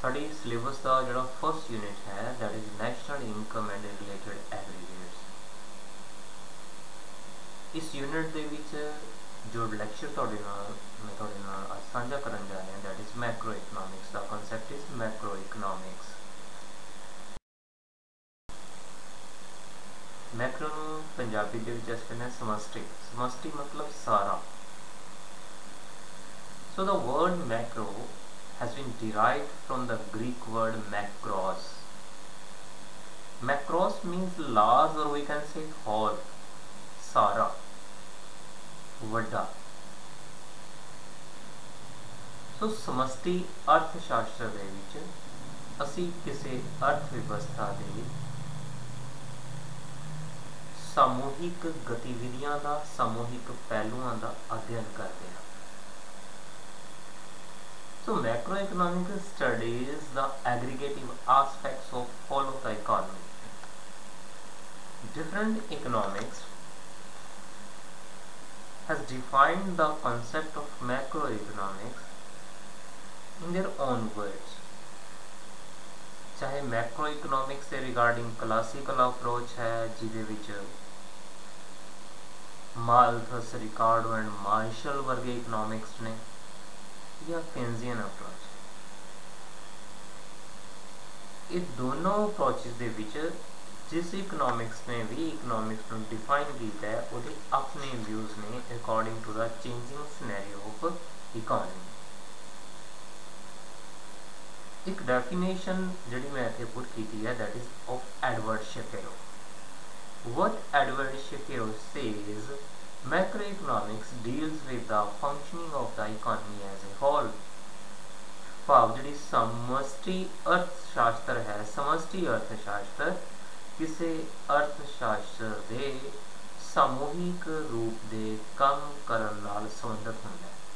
Sari syllabus का जो first unit है that is national income and related aggregates. इस यूनिट ਦੇ ਵਿੱਚ जो ਲੈਕਚਰ ਤੁਹਾਡੇ ਨਾਲ ਮੈਂ ਤੁਹਾਡੇ ਨਾਲ ਅੱਜ ਸਾਂਝਾ ਕਰਨ ਜਾ ਰਿਹਾ दैट इज मैक्रो इकोनॉमिक्स ਦਾ concept is macro economics. Macro ਨੂੰ ਪੰਜਾਬੀ ਦੇ ਵਿੱਚ ਅਸੀਂ ਕਹਿੰਦੇ ਸਮਸ਼ਟੀ। ਸਮਸ਼ਟੀ मतलब सारा। So the word macro has been derived from the Greek word macros. Macros means large or we can say whole, सारा, वड्डा। So समष्टि अर्थशास्त्र ਦੇ ਵਿੱਚ ਅਸੀਂ ਕਿਸੇ अर्थ व्यवस्था ਦੇ सामूहिक गतिविधियां का सामूहिक पहलुओं का अध्ययन करते हैं। So macroeconomic studies the aggregative aspects of all of the economy. Different economics has defined the concept of macroeconomics in their own words. चाहे मैक्रोइकोनॉमिक्स से रिगार्डिंग क्लासिकल अप्रोच है जिदे विच माल्थस, रिकार्डो एंड मार्शल वर्गे economics ने, या Keynesian approach. ये दोनों अप्रोचेस दे विच जिस इकोनॉमिक्स ने भी इकोनॉमिक्स को डिफाइन किया है वो अपने व्यूज़ ने according to the changing scenario of economy. एक डेफिनेशन जिहड़ी मैं इत्थे पुट की है that is of Edward Shapiro. What Edward Shapiro says, macroeconomics deals with the functioning of the economy as a whole। भाव जी समष्टि अर्थशास्त्र है, समष्टि अर्थशास्त्र किसी अर्थशास्त्र के सामूहिक रूप से काम करन नाल संबंधित होंदा है।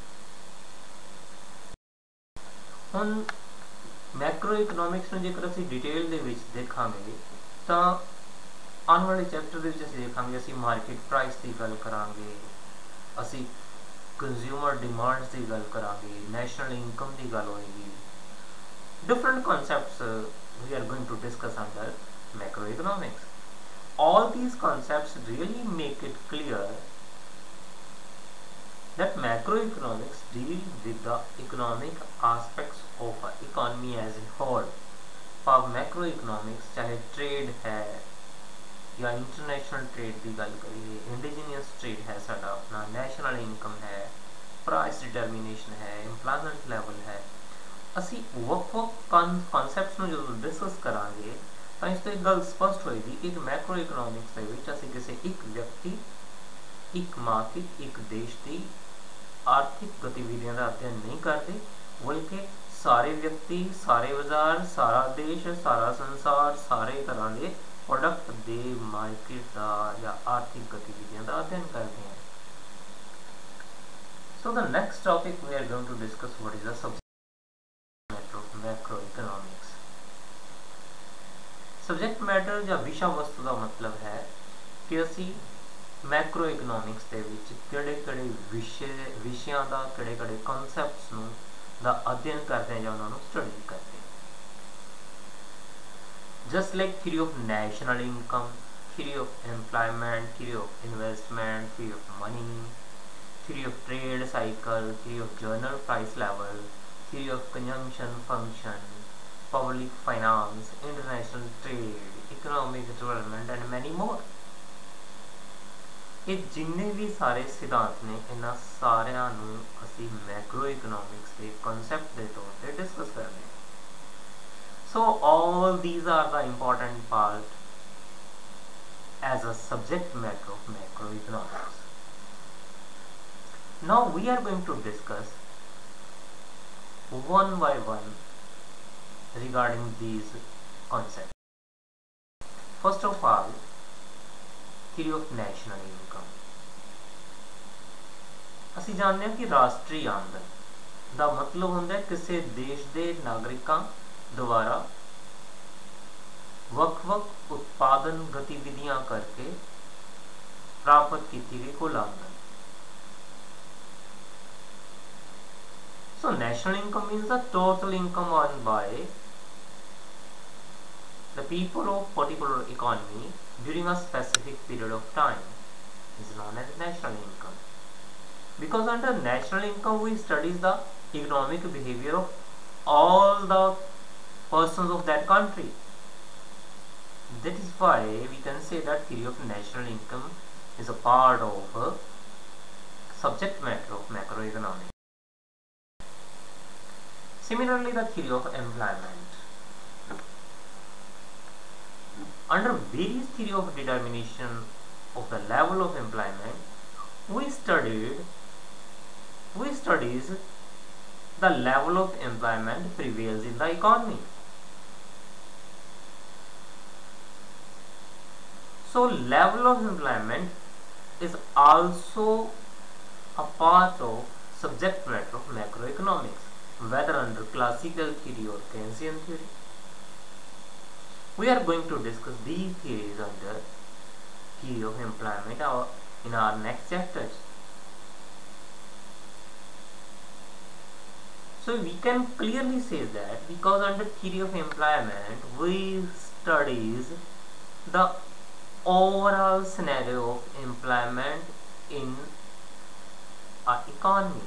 हुण मैक्रो इकोनॉमिक्स में जेकर असीं डिटेल दे विच देखांगे तो आने वाले चैप्टर दे विच असीं देखांगे, असीं मार्केट प्राइस की गल करांगे, असीं कंज्यूमर डिमांड्स की गल करांगे, नैशनल इनकम की गल होएगी। Different concepts we are going to discuss under macro economics. All these concepts really make it clear that macroeconomics deal with the economic aspects of an economy as a whole। भाव macroeconomics चाहे trade है या international trade की गल करिए, indigenous trade है साडा अपना, नैशनल इनकम है, प्राइस डिटर्मिनेशन है, एम्प्लॉयमेंट लेवल है, असी वक्-वक् कॉन्सैप्ट्स में जो डिस्कस करांगे तो इस तो एक गल स्पष्ट होएगी कि मैक्रो इकोनॉमिक्स दे विच असी किसी एक व्यक्ति, एक मार्केट, एक देश की आर्थिक गतिविधियों का अध्ययन नहीं करते, बल्कि सारे व्यक्ति, सारे बाजार, सारा देश, सारा संसार, सारे तरह के प्रोडक्ट दे मार्केट का या आर्थिक गतिविधियों का अध्ययन करते हैं। So the next topic we are going to discuss what is the subject matter of macro economics. Subject matter या विषय वस्तु का मतलब है कि असी मैक्रो इकोनॉमिक्स के किहड़े-किहड़े विषयों का किहड़े-किहड़े कॉन्सैप्ट्स नूं दा अध्ययन करते हैं या उन्होंने स्टडी करते हैं। Just like theory of national income, theory of employment, theory of investment, theory of money, theory of trade cycle, theory of general price level, theory of consumption function, public finance, international trade, economic development and many more. ये जिन्ने भी सारे सिद्धांत ने इन्हां सारियां नूं असीं मैक्रो इकोनॉमिक्स के कॉन्सैप्ट के तौर पर डिस्कस करते हैं। So all these are the important part as a subject matter of macro economics. Now we are going to discuss one by one regarding these concepts। First of all, theory of national income। असी जानते हैं कि राष्ट्रीय आमदन का मतलब होंदा है किसी देश के नागरिकों द्वारा वक्-वक् उत्पादन गतिविधियां करके प्राप्त की गई कुल आमदन। सो national income means the total income earned by the people of particular economy during a specific period of time is known as national income. Because under national income we study the economic behavior of all the persons of that country. That is why we can say that theory of national income is a part of a subject matter of macroeconomics. Similarly, the theory of employment. Under various theory of determination of the level of employment, we studies the level of employment prevails in the economy. So level of employment is also a part of subject matter of macroeconomics, whether under classical theory or Keynesian theory. We are going to discuss these theories under theory of employment in our next chapters. So we can clearly say that because under theory of employment we studies the overall scenario of employment in our economy.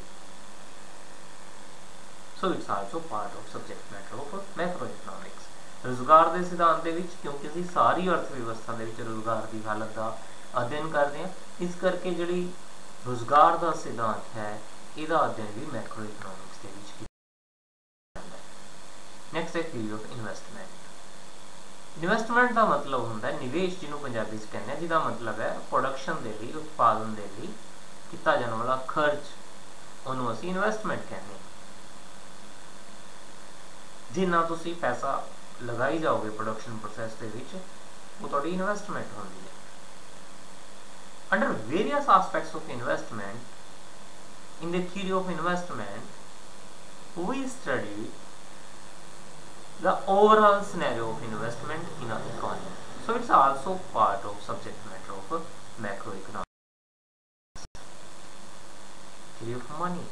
So it's also part of subject matter of macroeconomics. रोजगार ਦੇ ਸਿਧਾਂਤ ਦੇ ਵਿੱਚ ਕਿਉਂਕਿ ਅਸੀਂ ਸਾਰੀ ਅਰਥ ਵਿਵਸਥਾ ਦੇ ਵਿੱਚ ਰੋਜ਼ਗਾਰ ਦੀ ਹਾਲਤ ਦਾ ਅਧਿਐਨ ਕਰਦੇ ਹਾਂ, ਇਸ ਕਰਕੇ ਜਿਹੜੀ ਰੋਜ਼ਗਾਰ ਦਾ ਸਿਧਾਂਤ ਹੈ ਇਹਦਾ ਅਧਿਐਨ ਵੀ ਮੈਕਰੋ ਇਕਨੋਮਿਕਸ ਦੇ ਵਿੱਚ ਕੀਤਾ ਜਾਂਦਾ ਹੈ। ਨੈਕਸਟ ਹੈ ਥਿਊਰੀ ਆਫ ਇਨਵੈਸਟਮੈਂਟ। ਇਨਵੈਸਟਮੈਂਟ ਦਾ ਮਤਲਬ ਹੁੰਦਾ ਹੈ ਨਿਵੇਸ਼, ਜਿਹਨੂੰ ਪੰਜਾਬੀ 'ਚ ਕਹਿੰਦੇ ਆ, ਜਿਹਦਾ ਮਤਲਬ ਹੈ ਪ੍ਰੋਡਕਸ਼ਨ ਦੇ ਲਈ, ਉਤਪਾਦਨ ਦੇ ਲਈ ਕੀਤਾ ਜਾਣ ਵਾਲਾ ਖਰਚ, ਉਹਨੂੰ ਅਸੀਂ ਇਨਵੈਸਟਮੈਂਟ ਕਹਿੰਦੇ ਹਾਂ। ਜਿੰਨਾ ਤੁਸੀਂ ਪੈਸਾ लगाई जाओगे प्रोडक्शन प्रोसैस के विच वो थोड़ी इन्वेस्टमेंट होती है। Under various aspects of investment in the theory of investment we study the overall scenario of investment in our economy. So it's also part of subject matter of macro economics. Theory of money.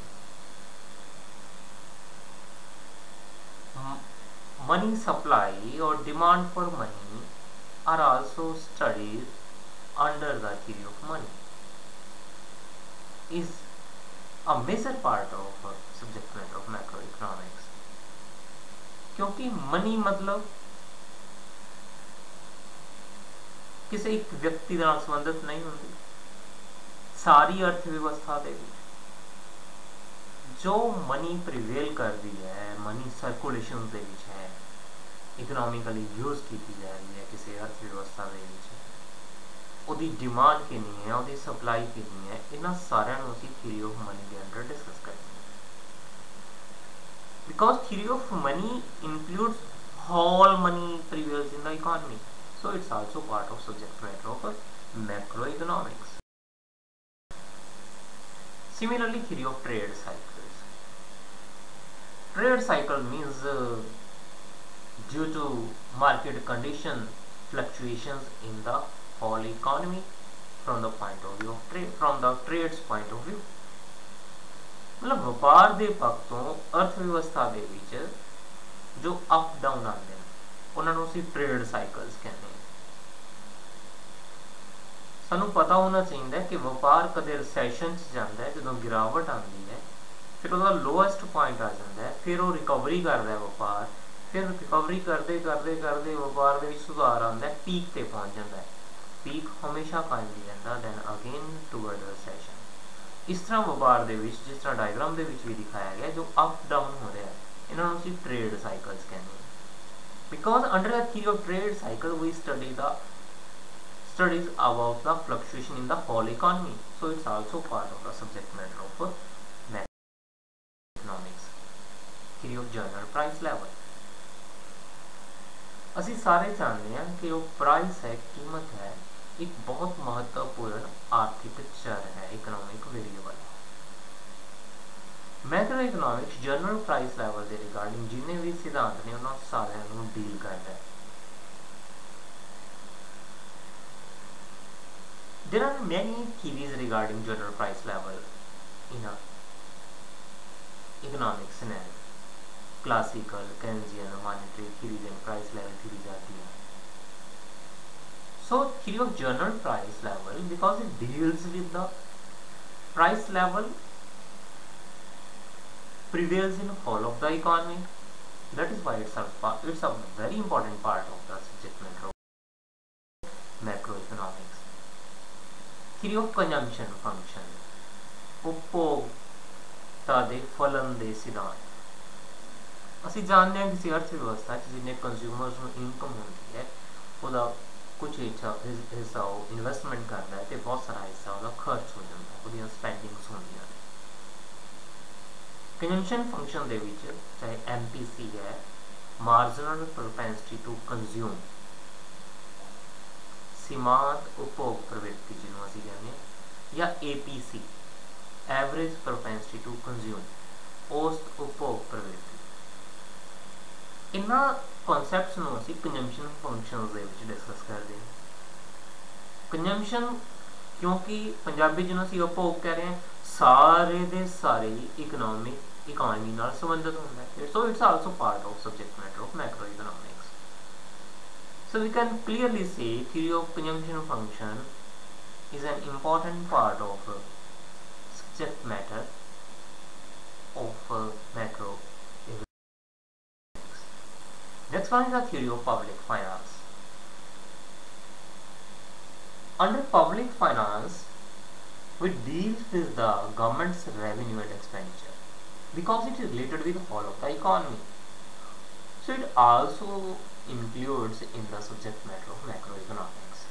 Money supply or demand for money are also studied under the theory of money. Is a major part of subject matter of macroeconomics. क्योंकि money मतलब किसी एक व्यक्ति ਨਾਲ ਸੰਬੰਧਿਤ ਨਹੀਂ ਹੁੰਦੀ, ਸਾਰੀ अर्थ व्यवस्था ਦੇ ਵਿੱਚ जो मनी प्रिवेल करती है, मनी सर्कुलेशन ਦੇ ਵਿੱਚ है, इकोनॉमिकली यूज की जा रही है किसी अर्थव्यवस्था ਦੇ ਵਿੱਚ, ਉਹਦੀ डिमांड कितनी है, ਉਹਦੀ सप्लाई कितनी है, ਇਹਨਾਂ ਸਾਰਿਆਂ ਨੂੰ ਅਸੀਂ थ्योरी ऑफ मनी ਦੇ अंडर डिस्कस करेंगे। Because theory of money includes all money prevails in the economy, so it's also part of subject matter of macroeconomics. Similarly, theory of trade cycle. Trade cycle means due to market condition fluctuations in the whole economy from the point of view of trade, from the trade's point of view। मतलब व्यापार ਦੇ ਪੱਖ ਤੋਂ अर्थ व्यवस्था ਦੇ ਵਿੱਚ जो up down आते हैं ਉਹਨਾਂ ਨੂੰ ਅਸੀਂ ट्रेड साइकल्स कहते हैं। ਸਾਨੂੰ पता होना चाहिए कि व्यापार कदे रिसेशन च जाता है, ਜਦੋਂ गिरावट आती है फिर ਉਹਦਾ ਲੋਐਸਟ ਪੁਆਇੰਟ ਆ ਜਾਂਦਾ ਹੈ, ਫਿਰ ਉਹ ਰਿਕਵਰੀ ਕਰਦਾ ਹੈ ਵਪਾਰ, ਫਿਰ ਰਿਕਵਰੀ ਕਰਦੇ ਕਰਦੇ ਕਰਦੇ ਵਪਾਰ ਦੇ ਵਿੱਚ ਸੁਧਾਰ ਆਉਂਦਾ ਹੈ, ਪੀਕ ਤੇ ਪਹੁੰਚ ਜਾਂਦਾ ਹੈ, ਪੀਕ ਹਮੇਸ਼ਾ ਕਾਇਮ ਨਹੀਂ ਰਹਿੰਦਾ, ਦੈਨ ਅਗੇਨ ਟੂਵਰਡ ਰਿਸੈਸ਼ਨ। ਇਸ ਤਰ੍ਹਾਂ ਵਪਾਰ ਦੇ ਵਿੱਚ ਜਿਸ ਤਰ੍ਹਾਂ ਡਾਇਗਰਾਮ ਦੇ ਵਿੱਚ ਵੀ ਦਿਖਾਇਆ ਗਿਆ ਜੋ ਅਪ ਡਾਊਨ ਹੋ ਰਿਹਾ ਹੈ, ਇਹਨਾਂ ਨੂੰ ਅਸੀਂ ਟ੍ਰੇਡ ਸਾਈਕਲਸ ਕਹਿੰਦੇ ਹਾਂ। Because under a theory of trade cycle we studies about the fluctuation in the whole economy, so it's also part of the subject matter of economics। theory of general price level। ਅਸੀਂ ਸਾਰੇ ਜਾਣਦੇ ਹਾਂ ਕਿ ਜੋ ਪ੍ਰਾइस है, कीमत है, एक बहुत महत्वपूर्ण आर्थिक चर है, economic variable. Macro economics general price level के रिगार्डिंग जिन्हें भी सिद्धांत ने उन्होंने सारे डील करता है। There are many theories regarding general price level in economic scenario. Classical Keynesian monetary theories and price level theories are there. So theory of general price level, because it deals with the price level prevails in whole of the economy. That is why it's a very important part of the subject matter of macroeconomics. Theory of consumption function, उपभोक्ता दे फलन दे सिद्धांत। ਅਸੀਂ ਜਾਣਦੇ ਹਾਂ ਕਿਸੇ अर्थ व्यवस्था जिन्हें consumers ਨੂੰ ਇਨਕਮ ਹੁੰਦੀ ਹੈ ਉਹਦਾ कुछ हिस्सा वो इन्वेस्टमेंट करता है तो बहुत सारा हिस्सा ਉਹਦਾ खर्च हो जाता है, ਉਹਦੀਆਂ स्पेंडिंग्स ਹੁੰਦੀਆਂ ਨੇ। कंजम्पशन फंक्शन ਦੇ ਵਿੱਚ ਚਾਹੇ MPC है, मार्जिनल प्रोपेंसिटी टू कंज्यूम, सीमांत उपभोग प्रवृत्ति ਜਿਹਨੂੰ ਅਸੀਂ ਕਹਿੰਦੇ ਹਾਂ, ਜਾਂ APC average propensity to consume, औसत उपभोग प्रवृत्ति। इन्हां कॉन्सैप्ट्स ਨੂੰ ਅਸੀਂ ਕੰਜੰਪਸ਼ਨ ਫੰਕਸ਼ਨਸ ਦੇ ਵਿੱਚ ਡਿਸਕਸ ਕਰਦੇ ਹਾਂ। ਕੰਜੰਪਸ਼ਨ ਕਿਉਂਕਿ ਪੰਜਾਬੀ ਜਿਹਨੂੰ ਅਸੀਂ ਉਪਭੋਗ ਕਹਿ ਰਹੇ ਹਾਂ ਸਾਰੇ ਦੇ ਸਾਰੇ ਇਕਨੋਮੀ ਨਾਲ ਸੰਬੰਧਿਤ ਹੁੰਦਾ ਹੈ। So it's also part of subject matter of macro economics. So we can clearly say theory of consumption function is an important part of subject matter of macro. Next one is the theory of public finance. Under public finance, we deal with the government's revenue and expenditure because it is related with the whole of the economy. So it also includes in the subject matter of macroeconomics.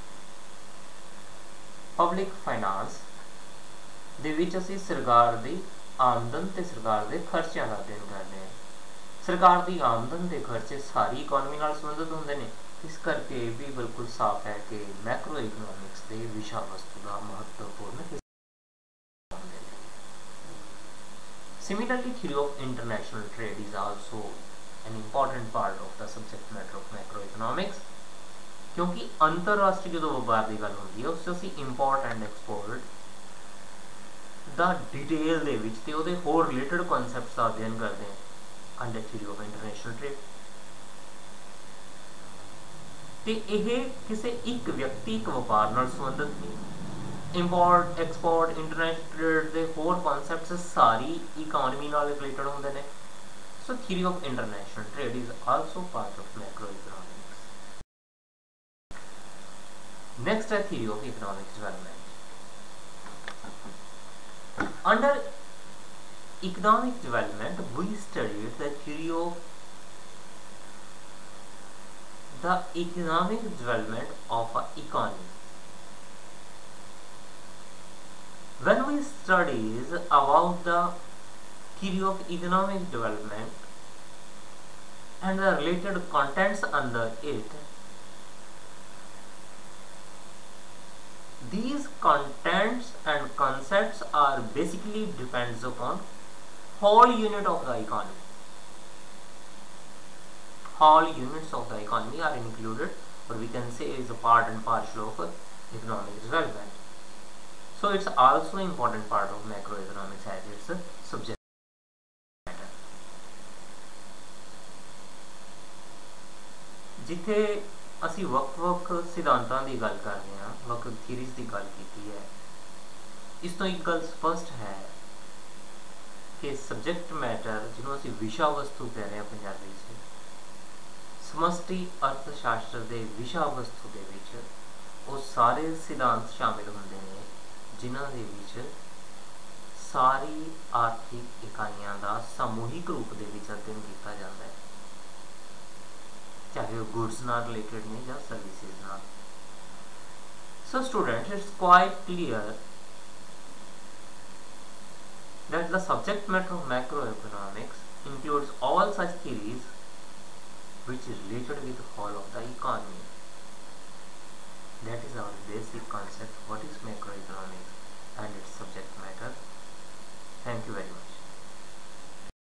Public finance ਦੇ ਵਿੱਚ ਅਸੀਂ ਸਰਕਾਰ ਦੀ ਆਮਦਨ ਤੇ ਸਰਕਾਰ ਦੇ ਖਰਚਿਆਂ ਦਾ ਅਧਿਐਨ ਕਰਦੇ ਹਾਂ। ਸਰਕਾਰ ਦੀ ਆਮਦਨ ਦੇ ਖਰਚੇ ਸਾਰੀ ਇਕਨੋਮੀ ਨਾਲ ਸੰਬੰਧਿਤ ਹੁੰਦੇ ਨੇ, ਇਸ ਕਰਕੇ ਇਹ ਵੀ ਬਿਲਕੁਲ ਸਾਫ਼ ਹੈ ਕਿ ਮੈਕਰੋ ਇਕਨੋਮਿਕਸ ਦੇ ਵਿਸ਼ਾ ਵਸਤੂ ਦਾ ਮਹੱਤਵਪੂਰਨ ਹਿੱਸਾ ਹੁੰਦੇ ਨੇ। Similarly, theory of international trade is also an important part of the subject matter of macroeconomics, ਕਿਉਂਕਿ ਅੰਤਰਰਾਸ਼ਟਰੀ ਜਦੋਂ ਵਪਾਰ ਦੀ ਗੱਲ ਹੁੰਦੀ ਹੈ ਉਸ 'ਚ ਅਸੀਂ ਇੰਪੋਰਟ ਐਂਡ ਐਕਸਪੋਰਟ ਦਾ ਡਿਟੇਲ ਦੇ ਵਿੱਚ ਤੇ ਉਹਦੇ ਹੋਰ ਰਿਲੇਟਡ ਕਨਸੈਪਟਸ ਦਾ ਅਧਿਐਨ ਕਰਦੇ ਹਾਂ under theory of international trade. ਤੇ ਇਹ ਕਿਸੇ ਇੱਕ ਵਿਅਕਤੀ ਇੱਕ ਵਪਾਰ ਨਾਲ ਸੰਬੰਧਿਤ ਨਹੀਂ। ਇੰਪੋਰਟ ਐਕਸਪੋਰਟ ਇੰਟਰਨੈਸ਼ਨਲ ਟ੍ਰੇਡ ਦੇ ਹੋਰ ਕਨਸੈਪਟਸ ਸਾਰੀ ਇਕਨੋਮੀ ਨਾਲ ਰਿਲੇਟਡ ਹੁੰਦੇ ਨੇ। So theory of international trade is also part of macro economics. Next ਹੈ theory of economic development. Under economic development, we studied the theory of the economic development of an economy. When we studies about the theory of economic development and the related contents under it, these contents and concepts are basically depends upon whole unit of the economy. All units of the economy are included, or we can say is a part and parcel of economic development. So it's also an important part of macroeconomics as its subject matter. जिथे ਅਸੀਂ ਵੱਖ-ਵੱਖ ਸਿਧਾਂਤਾਂ ਦੀ ਗੱਲ ਕਰਦੇ ਹਾਂ, ਵੱਖ theories ਦੀ ਗੱਲ ਕੀਤੀ ਹੈ, ਇਸ ਤੋਂ ਇੱਕ ਗੱਲ ਸਪਸ਼ਟ ਹੈ ਕਿ ਸਬਜੈਕਟ ਮੈਟਰ ਜਿਹਨੂੰ ਅਸੀਂ ਵਿਸ਼ਾ ਵਸਤੂ ਕਹਿ ਰਹੇ ਹਾਂ ਪੰਜਾਬੀ 'ਚ, ਸਮਸ਼ਟੀ ਅਰਥ ਸ਼ਾਸਤਰ ਦੇ ਵਿਸ਼ਾ ਵਸਤੂ ਦੇ ਵਿੱਚ ਉਹ ਸਾਰੇ ਸਿਧਾਂਤ ਸ਼ਾਮਿਲ ਹੁੰਦੇ ਨੇ ਜਿਨ੍ਹਾਂ ਦੇ ਵਿੱਚ ਸਾਰੀ ਆਰਥਿਕ ਇਕਾਈਆਂ ਦਾ ਸਮੂਹਿਕ ਰੂਪ ਦੇ ਵਿੱਚ ਅਧਿਐਨ ਕੀਤਾ ਜਾਂਦਾ ਹੈ, ਚਾਹੇ ਉਹ ਗੁड्स ਨਾਲ ਰਿਲੇਟਡ ਨੇ ਜਾਂ ਸਰਵਿਸਿਜ਼ ਨਾਲ। So students, it's quite clear that the subject matter of macroeconomics includes all such theories which is related with the whole of the economy. That is our basic concept, what is macroeconomics and its subject matter. Thank you very much.